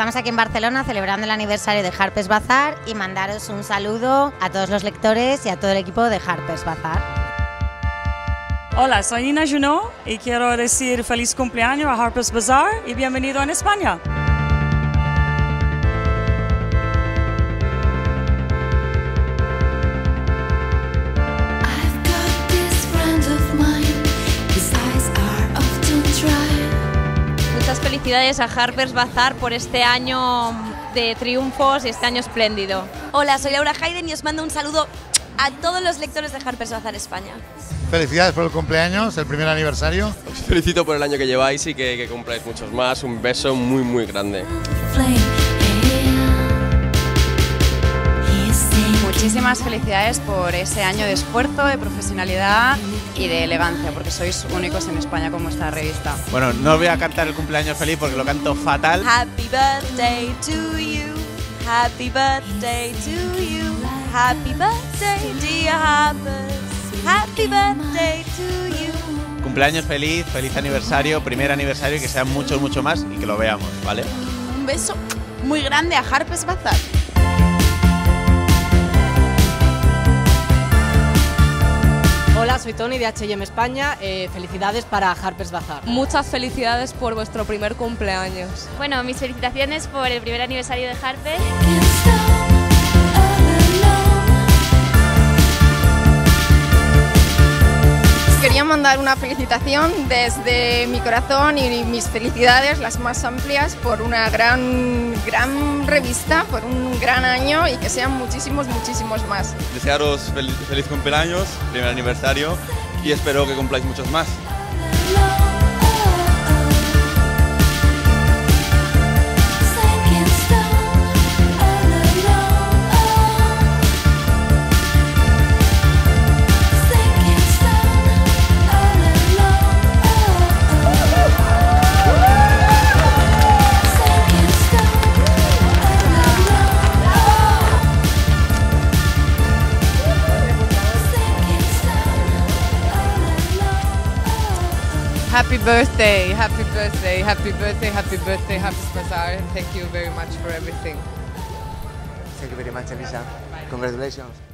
Estamos aquí en Barcelona celebrando el aniversario de Harper's Bazaar y mandaros un saludo a todos los lectores y a todo el equipo de Harper's Bazaar. Hola, soy Nina Junot y quiero decir feliz cumpleaños a Harper's Bazaar y bienvenido en España. Muchas felicidades a Harper's Bazaar por este año de triunfos y este año espléndido. Hola, soy Laura Hayden y os mando un saludo a todos los lectores de Harper's Bazaar España. Felicidades por el cumpleaños, el primer aniversario. Os felicito por el año que lleváis y que cumpláis muchos más. Un beso muy muy grande. Muchísimas felicidades por ese año de esfuerzo, de profesionalidad y de elegancia, porque sois únicos en España con vuestra revista. Bueno, no os voy a cantar el cumpleaños feliz porque lo canto fatal. Happy birthday to you, happy birthday to you, happy birthday dear Harper's, happy birthday to you. Cumpleaños feliz, feliz aniversario, primer aniversario y que sean muchos, mucho más y que lo veamos, ¿vale? Un beso muy grande a Harper's Bazaar. Hola, soy Tony de H&M España. Felicidades para Harper's Bazaar. Muchas felicidades por vuestro primer cumpleaños. Bueno, mis felicitaciones por el primer aniversario de Harper's. Quería mandar una felicitación desde mi corazón y mis felicidades, las más amplias, por una gran revista, por un gran año y que sean muchísimos más. Desearos feliz cumpleaños, primer aniversario y espero que cumpláis muchos más. Happy birthday, happy birthday, happy birthday, happy birthday, Harper's Bazaar, and thank you very much for everything. Thank you very much, Elisa. Congratulations.